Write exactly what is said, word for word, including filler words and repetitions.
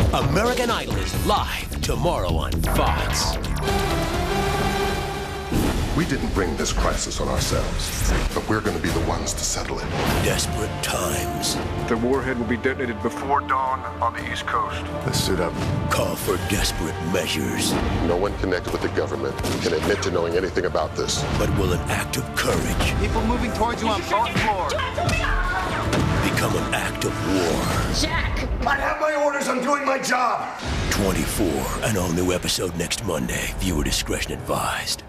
American Idol is live tomorrow on Fox. We didn't bring this crisis on ourselves, but we're going to be the ones to settle it. Desperate times. The warhead will be detonated before dawn on the East Coast. Let's suit up. Call for desperate measures. No one connected with the government can admit to knowing anything about this. But will an act of courage People moving towards you on both floors. become an act of war? Jack! I have my orders. I'm doing my job. twenty-four, an all-new episode next Monday. Viewer discretion advised.